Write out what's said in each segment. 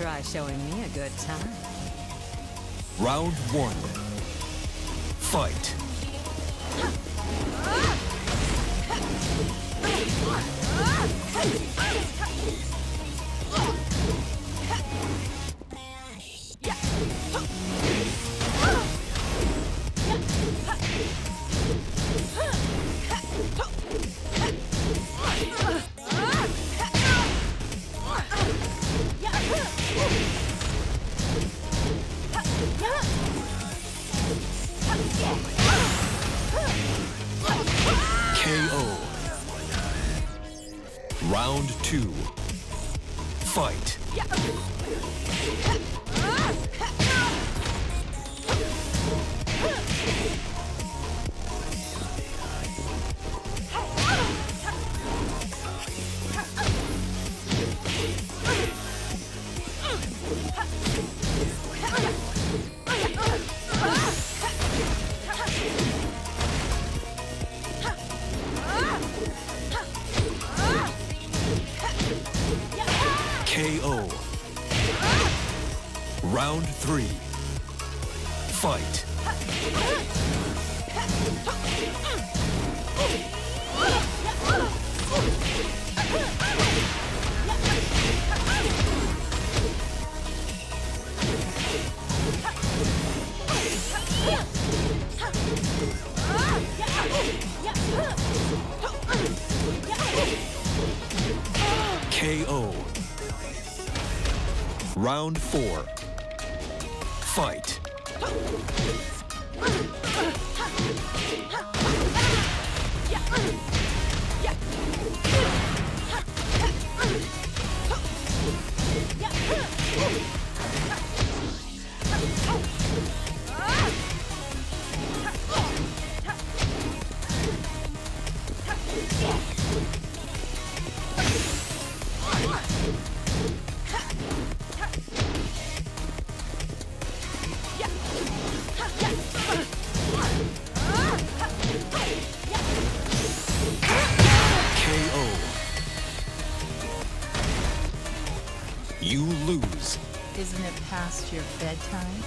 Try showing me a good time. Round one. Fight. KO. Round two. Fight. KO. Round three. Fight. KO. Round four. Fight. You lose. Isn't it past your bedtime?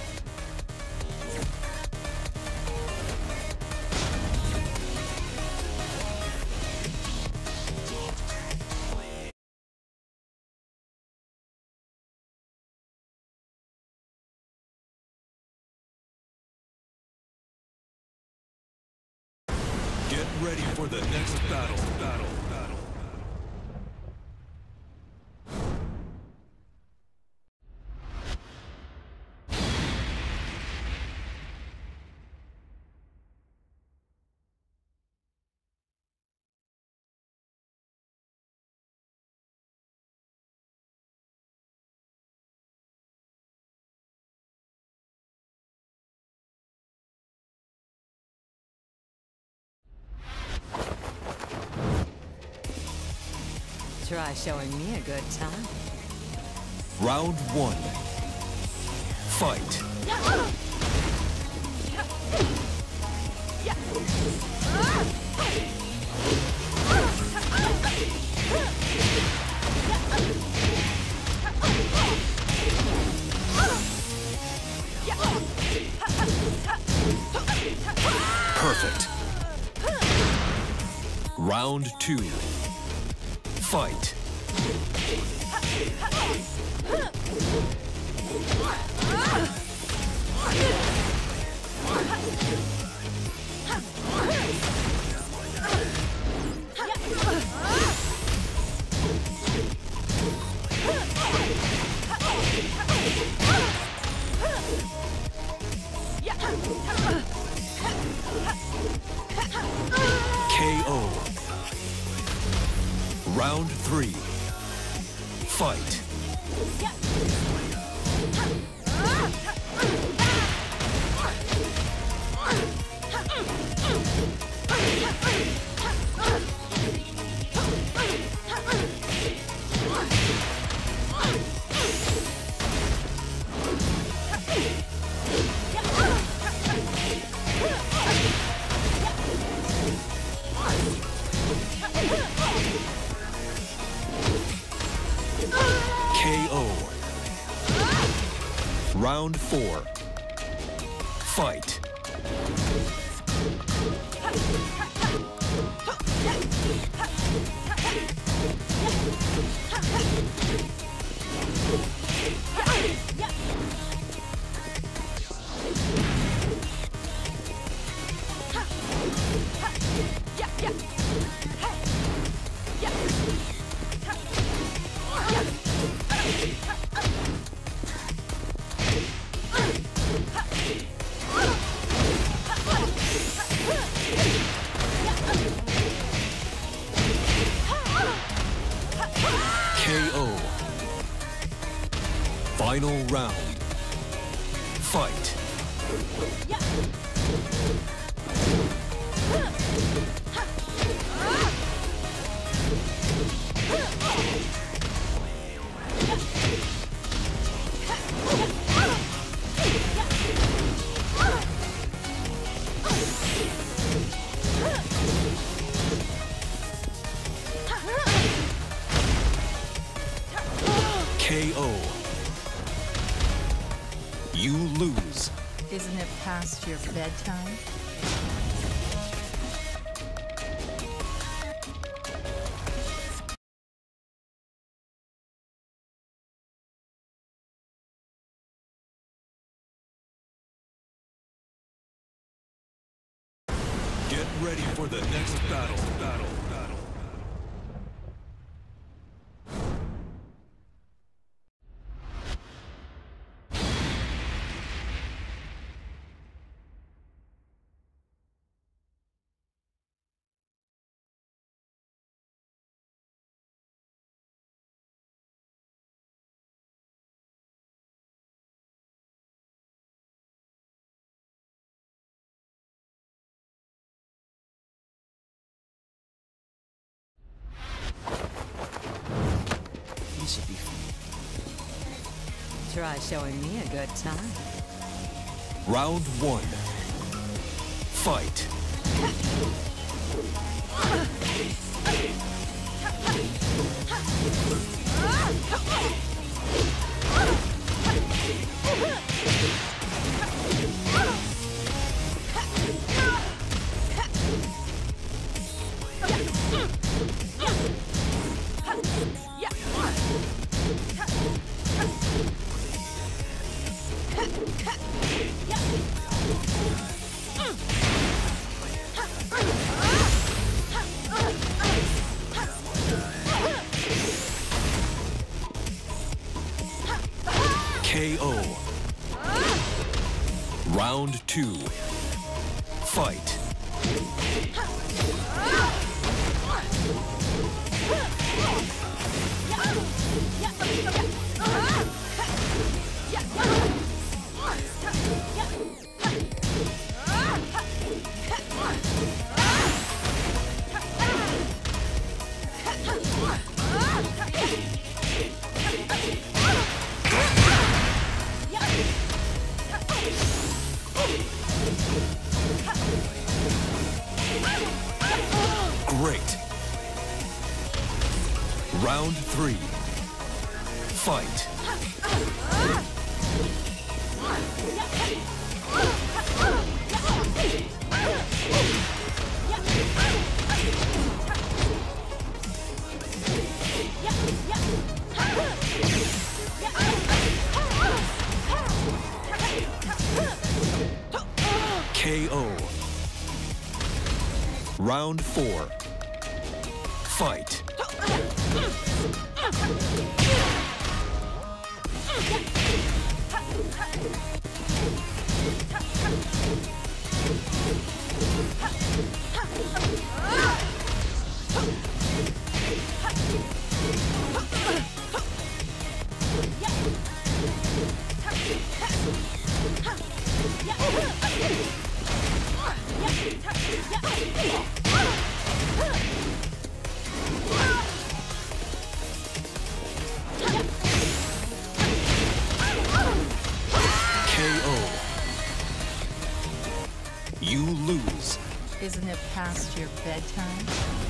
Get ready for the next battle. Try showing me a good time. Round one. Fight. Perfect. Round two. Fight. KO. Round three. Fight. KO. Round 4. Fight. KO. Final round. Fight. KO. You lose. Isn't it past your bedtime? Get ready for the next battle. You should be fun. Try showing me a good time. Round 1. Fight. KO. Round 2. Fight. Great. Round 3. Fight. KO. Round 4. Fight. You lose. Isn't it past your bedtime?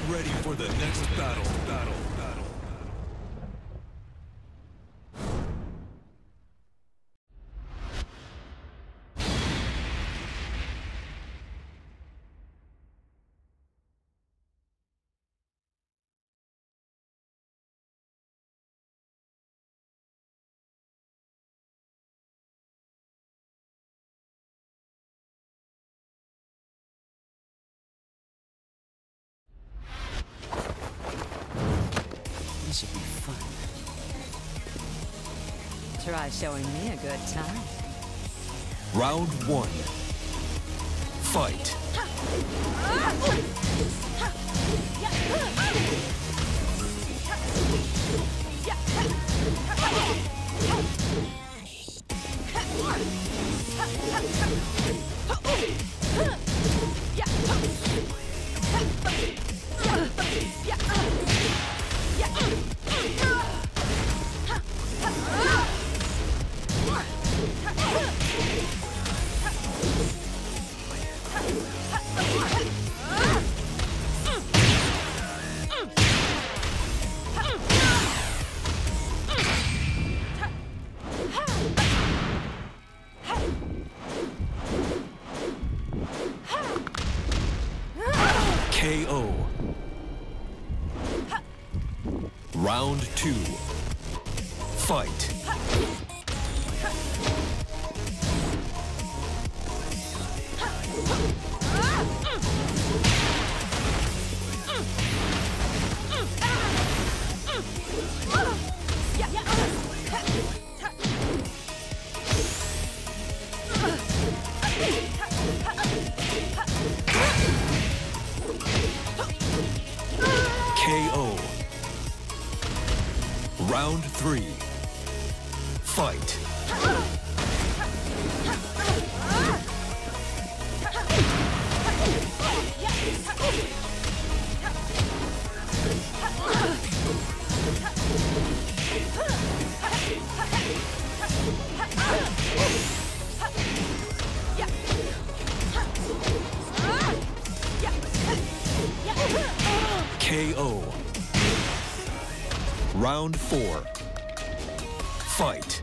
ready for the next battle. This should be fun. Try showing me a good time. Round 1. Fight. KO. Round 2. Fight. KO. Round 3. Fight. KO. Round 4. Fight.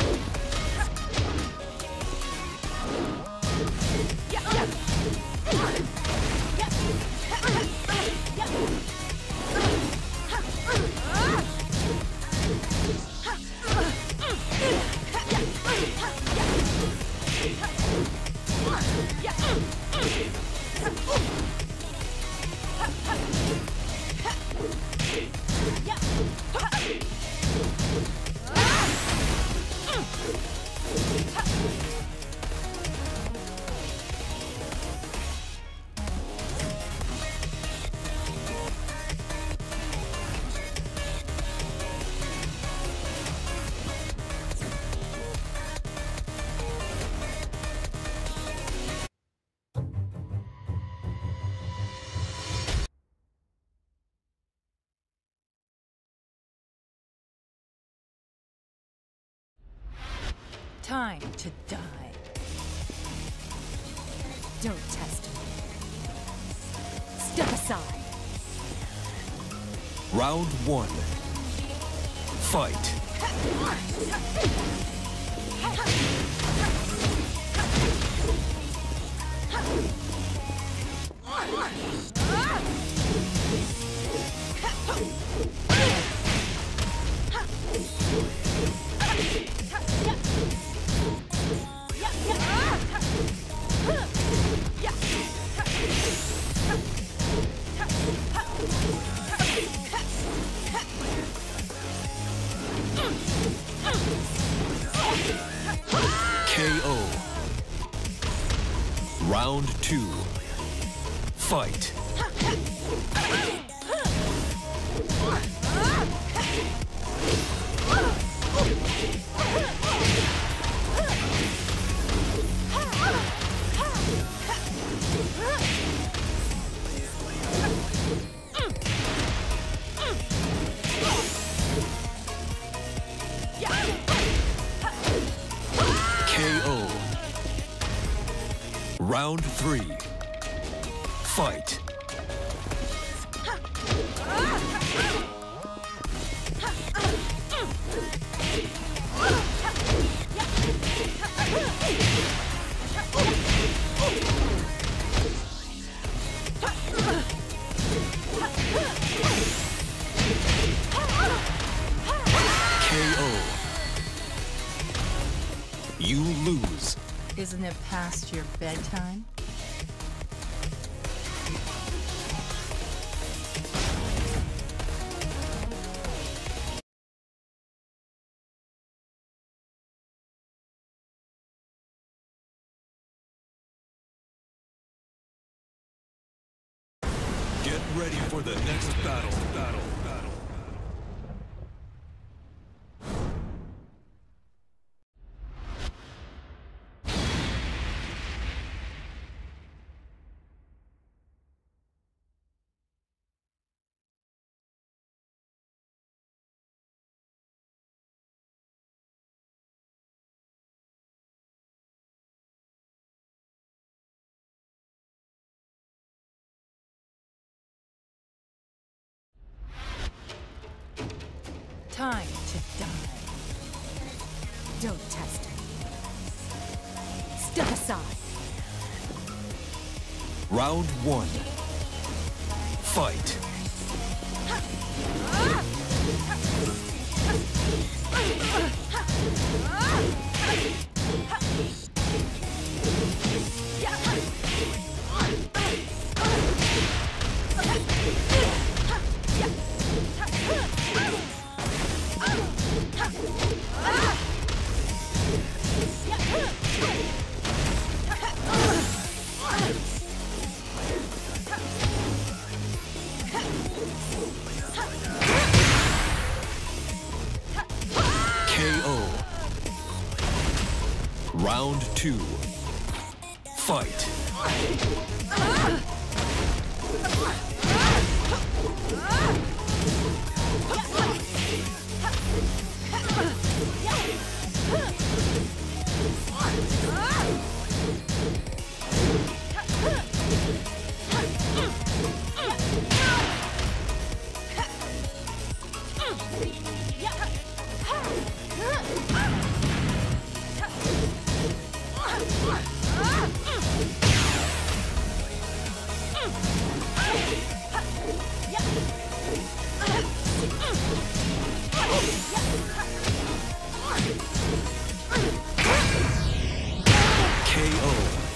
Time to die. Don't test me. Step aside. Round 1. Fight. KO. Round 2. Fight. KO. Round 3. Fight. Isn't it past your bedtime? Get ready for the next battle. Time to die. Don't test me. Step aside. Round 1. Fight. KO. Round 2. Fight. KO.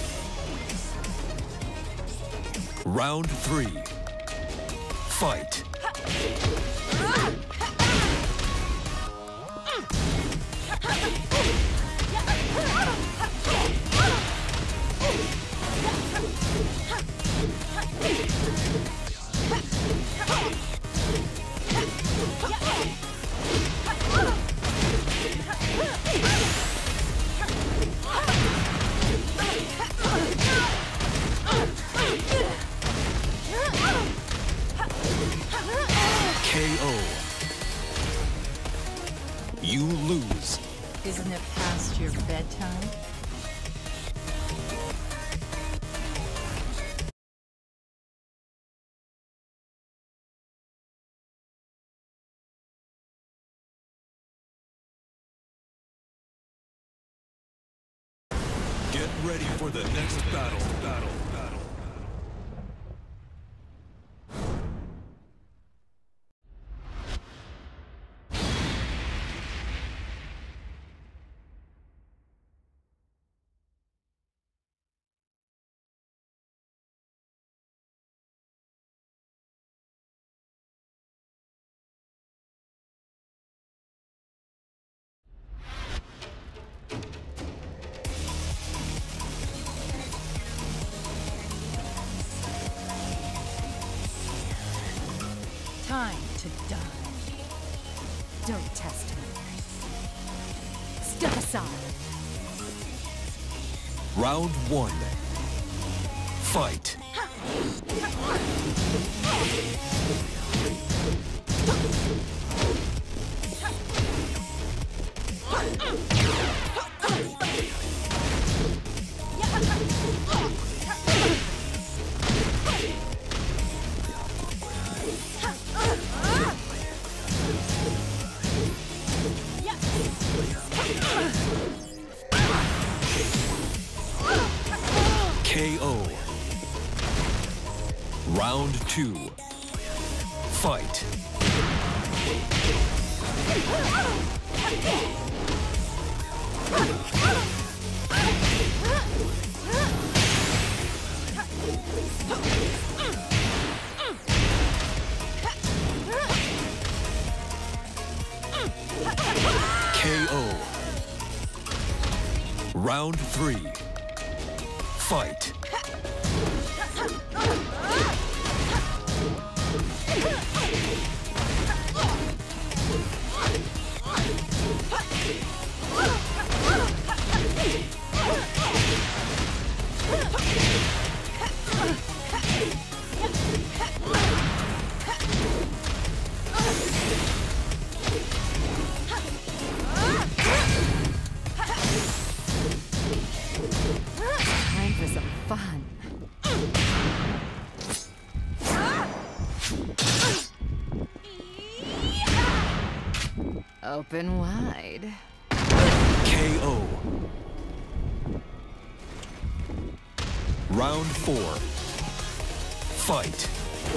Round 3. Fight. KO. You lose. Isn't it past your bedtime? Get ready for the next battle. Time to die. Don't test me. Step aside. Round 1. Fight. KO. Round 2. Fight. KO. Round 3. Fight. Time for some fun. Open wide. KO. Round 4. Fight.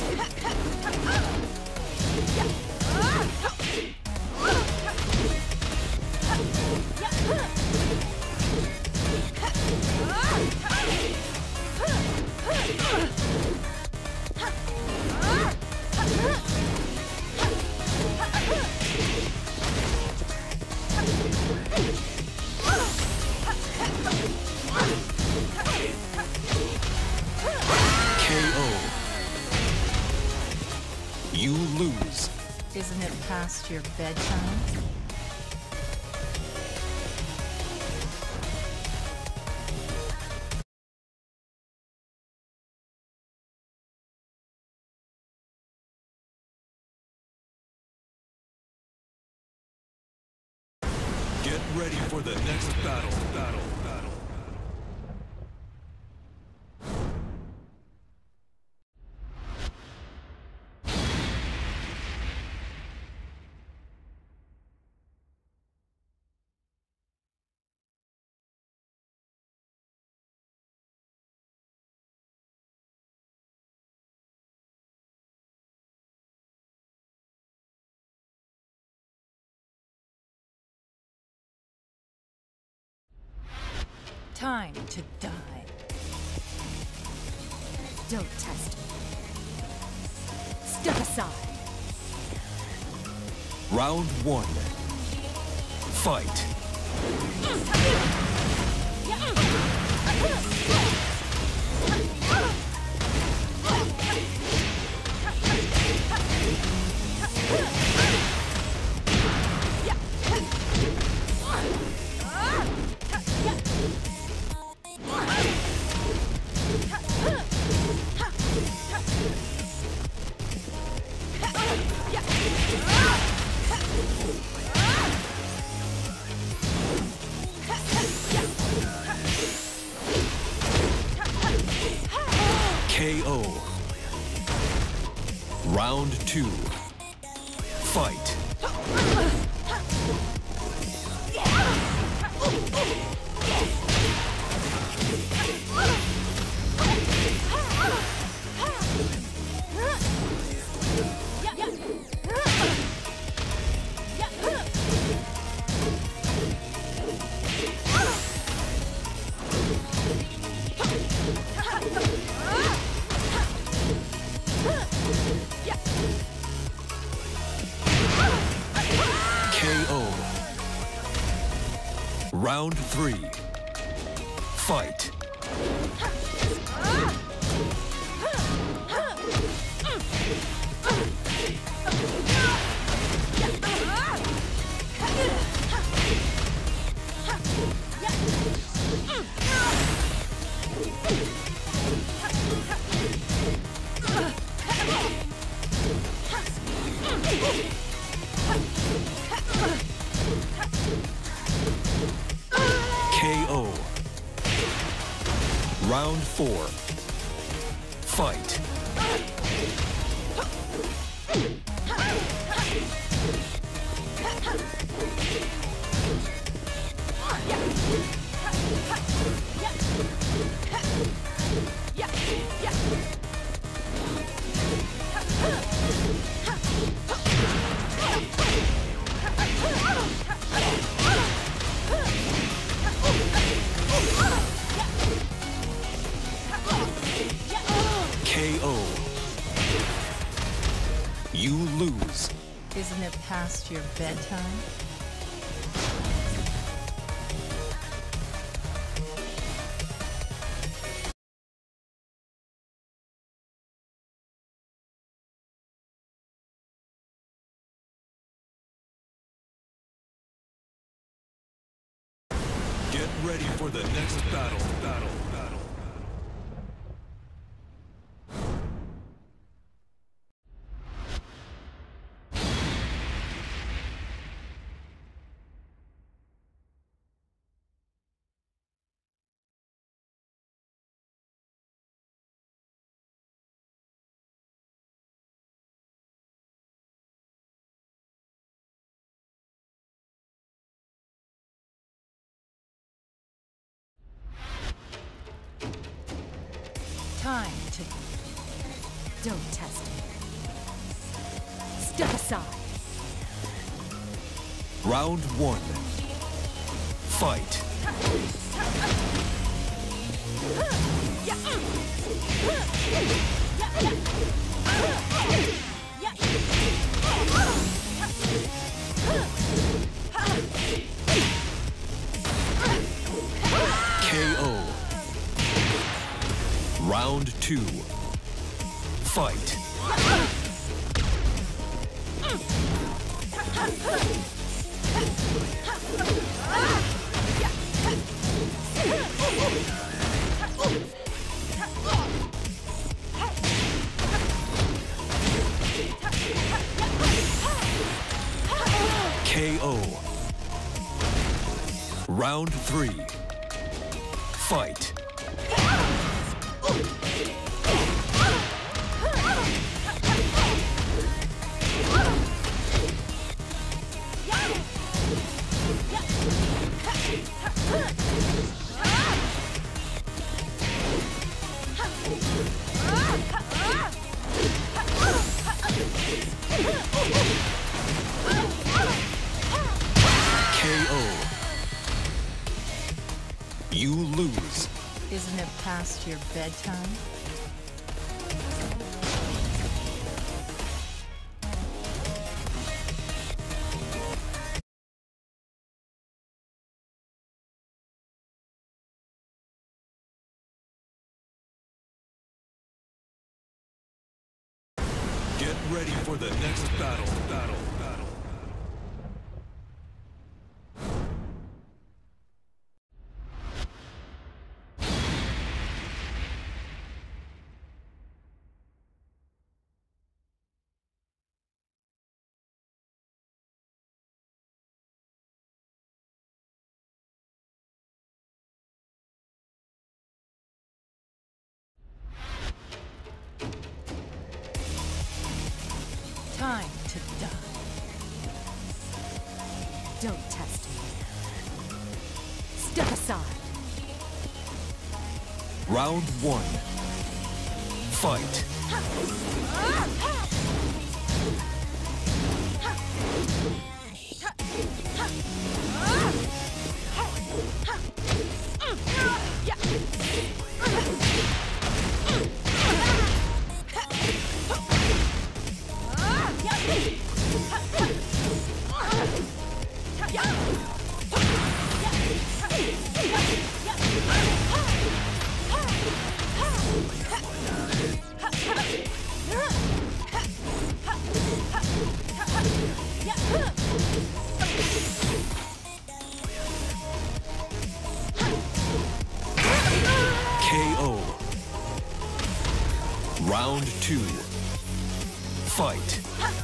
KO. You lose. Isn't it past your bedtime? Get ready for the next battle. Time to die. Don't test me. Step aside. Round 1. Fight. KO. Round 2. Fight. KO. Round 3. Fight. KO. Round 4. Fight. You lose. Isn't it past your bedtime? Get ready for the next battle. Time to... Don't test me. Step aside. Round 1. Fight. KO. Round 2. Fight. KO. Round 3. Fight. KO. You lose. Isn't it past your bedtime? Get ready for the next battle. Time to die. Don't test me. Step aside. Round 1. Fight. KO. Round 2. Fight.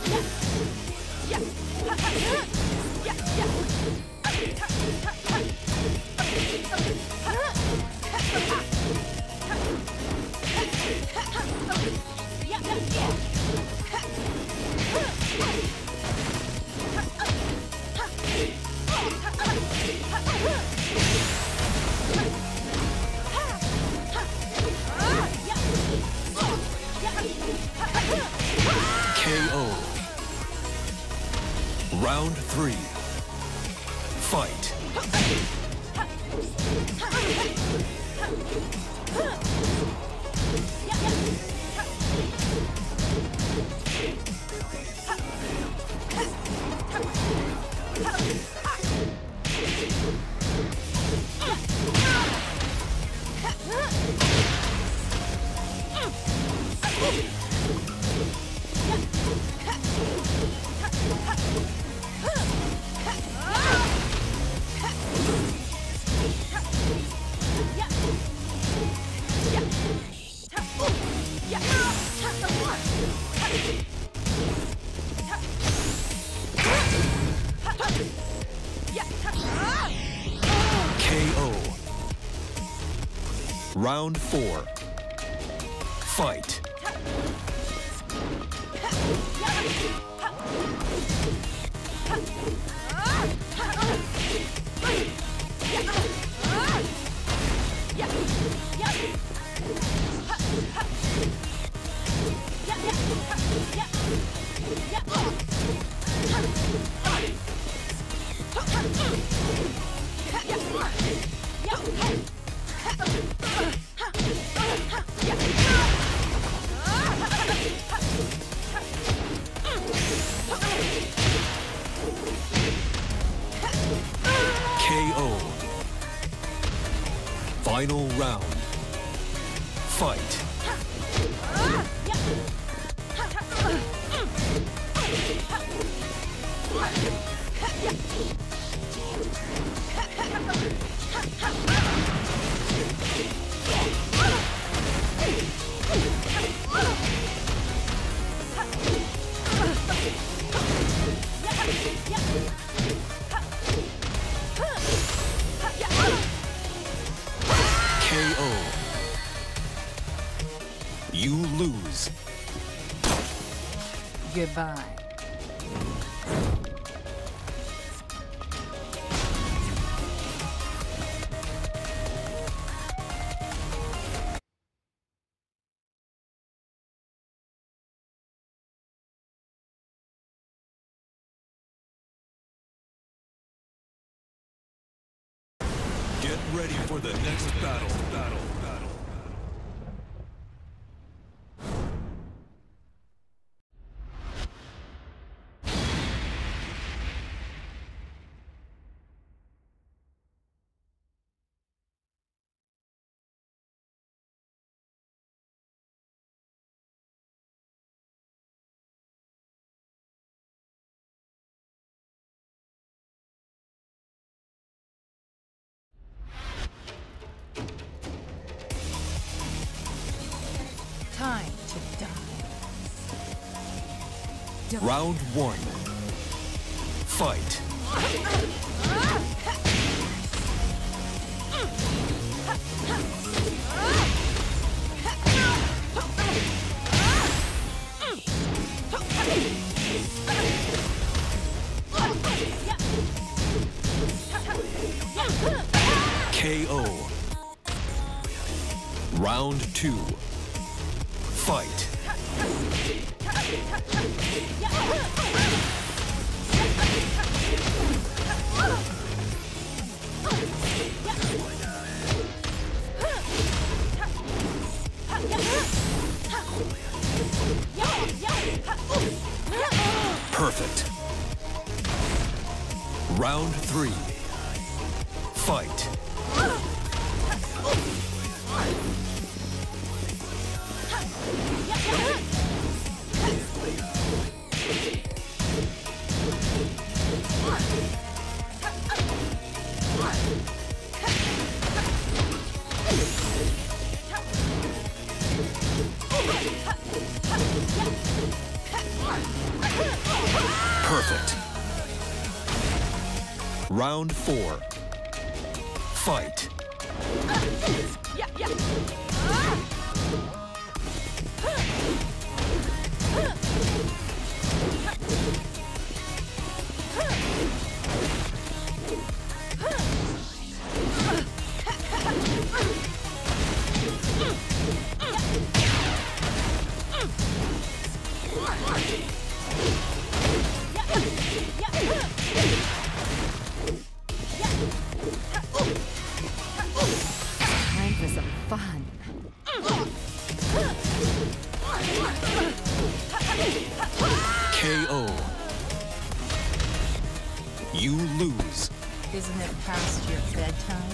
KO. Round 3. Fight. KO. Round 4. Fight. KO. Final round. Fight. KO. You lose. Goodbye. Get ready for the next battle. Time to die. Round 1. Fight. KO. Round 2. Fight. Perfect. Round 3. Fight. Perfect. Round 4. Fight. Time for some fun. KO. You lose. Isn't it past your bedtime?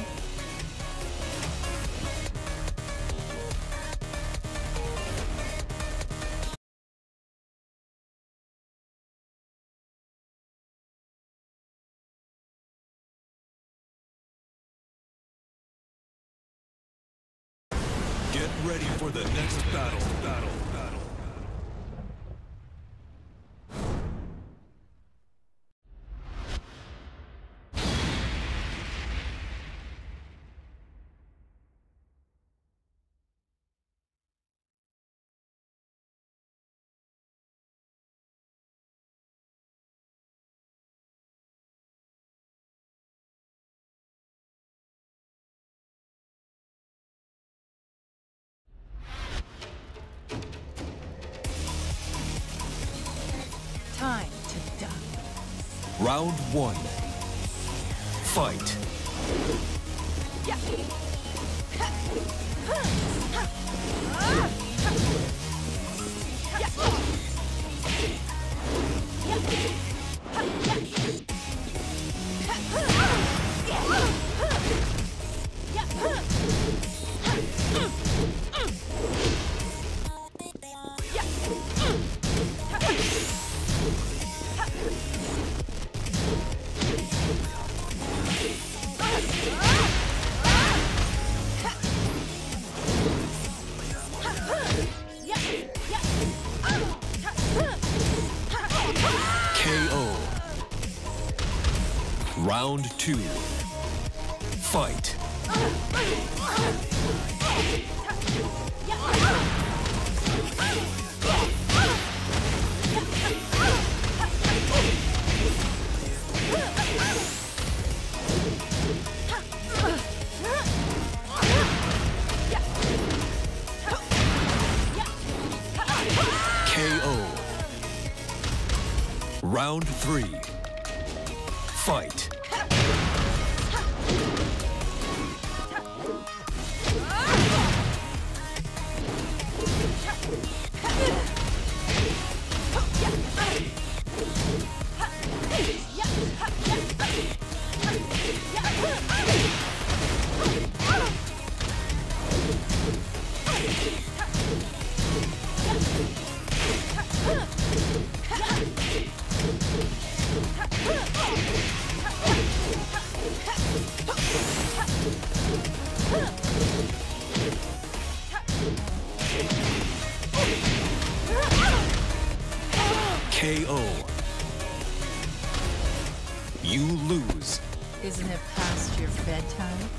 Get ready for the next battle. Time to die. Round one. Fight. KO. Round two. Fight. KO. Round three. Fight. KO. You lose. Isn't it past your bedtime?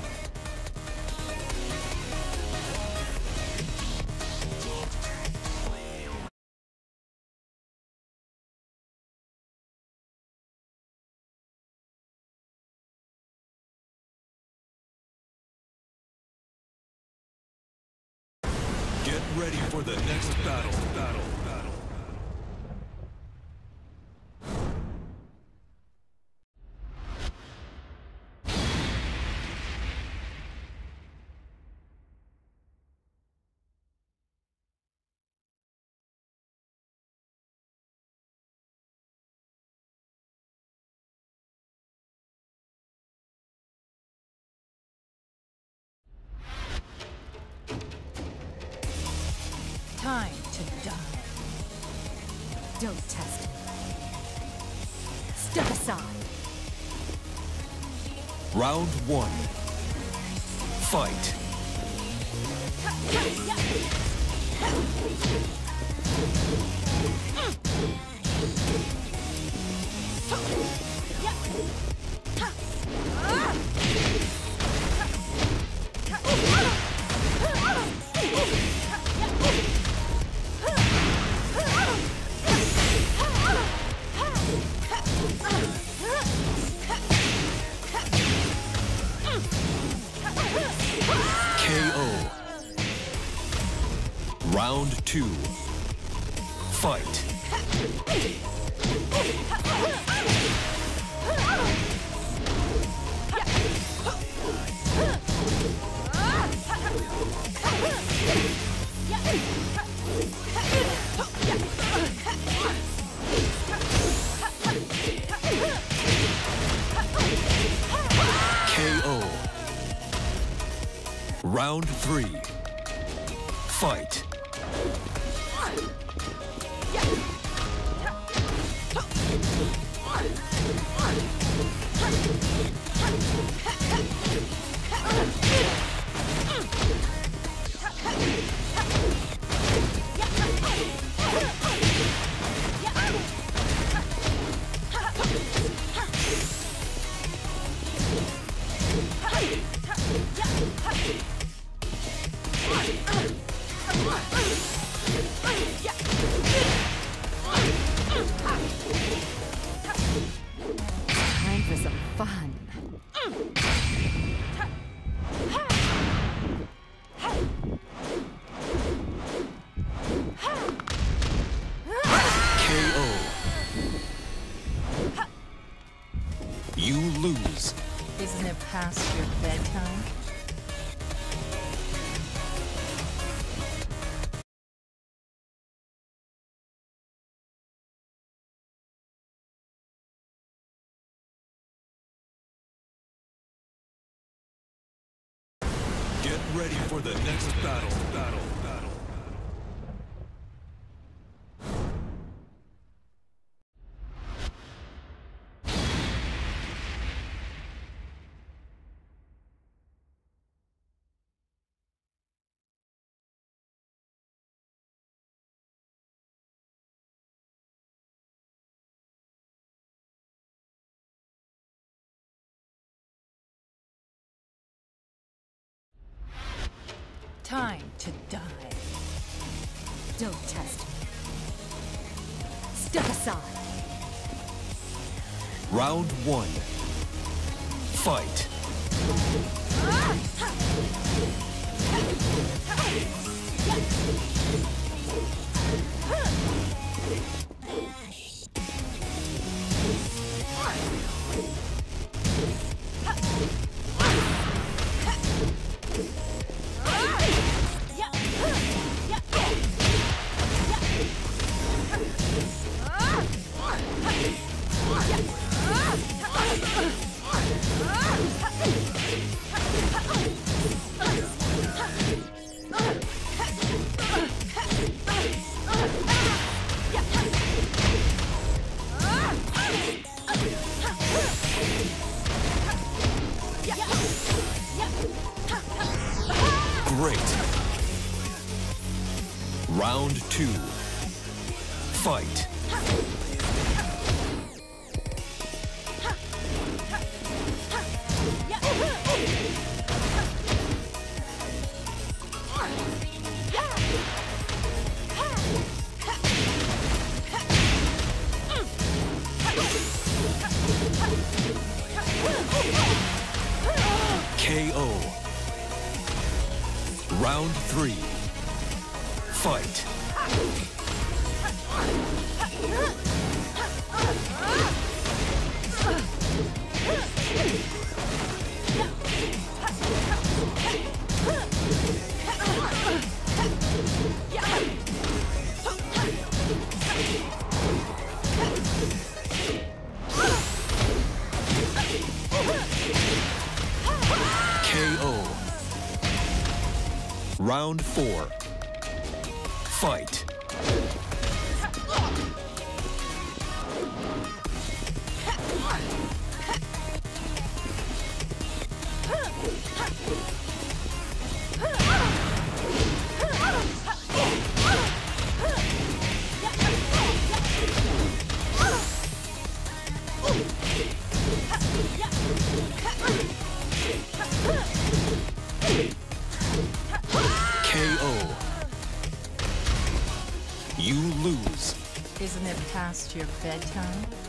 Get ready for the next battle. Time to die. Don't test me. Step aside. Round one. Fight. KO. Round two. Fight. KO. Round three. Fight. Time for some fun. KO. past your bedtime? Get ready for the next battle. Time to die. Don't test me. Step aside. Round 1. Fight. Great. Round 2. Fight. KO. Round 3. Fight. KO. Round 4. Fight. KO. You lose. Isn't it past your bedtime?